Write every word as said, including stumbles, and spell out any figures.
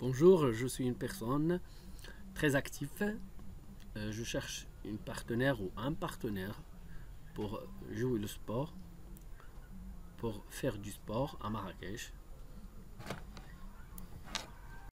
Bonjour, je suis une personne très active. Euh, je cherche une partenaire ou un partenaire pour jouer le sport, pour faire du sport à Marrakech.